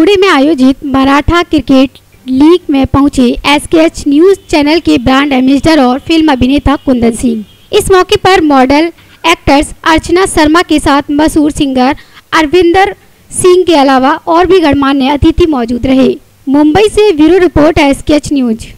पुणे में आयोजित Maratha cricket league में पहुंचे एसकेएच न्यूज चैनल के ब्रांड एम्बेसडर और फिल्म अभिनेता कुंदन सिंह। इस मौके पर मॉडल एक्ट्रेस अर्चना शर्मा के साथ मशहूर सिंगर अरविंदर सिंह के अलावा और भी गणमान्य अतिथि मौजूद रहे। मुंबई से ब्यूरो रिपोर्ट एसकेएच न्यूज।